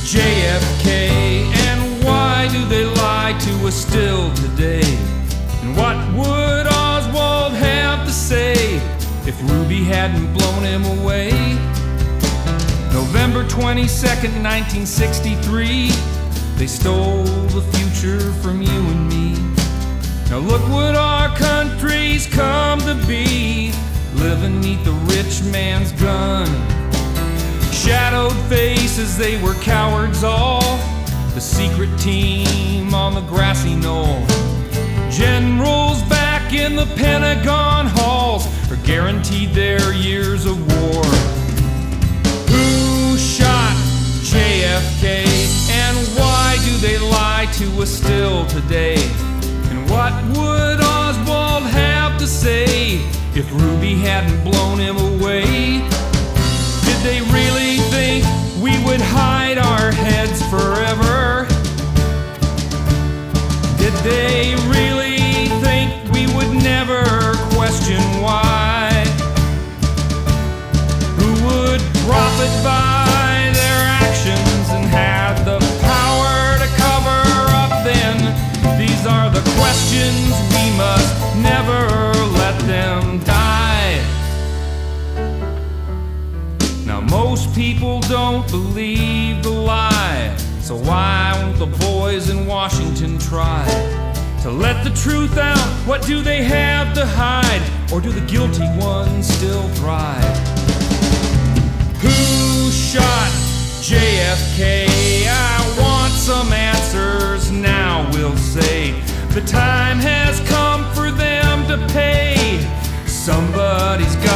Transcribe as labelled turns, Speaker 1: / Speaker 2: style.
Speaker 1: JFK, and why do they lie to us still today? And what would Oswald have to say if Ruby hadn't blown him away? November 22nd, 1963, they stole the future from you and me. Now look what our country's come to be, living 'neath the rich man's gun. Shadowed faces, they were cowards all, the secret team on the grassy knoll. Generals back in the Pentagon halls are guaranteed their years of war. Who shot JFK, and why do they lie to us still today? And what would Oswald have to say if Ruby hadn't blown him away? Did they really think we would hide our heads forever? Did they really think we would never question why? Who would profit by their actions and had the power to cover up then? These are the questions we must never let them die. Now most people don't believe the lie, so why won't the boys in Washington try to let the truth out? What do they have to hide? Or do the guilty ones still thrive? Who shot JFK? I want some answers now, we'll say. The time has come for them to pay. Somebody's got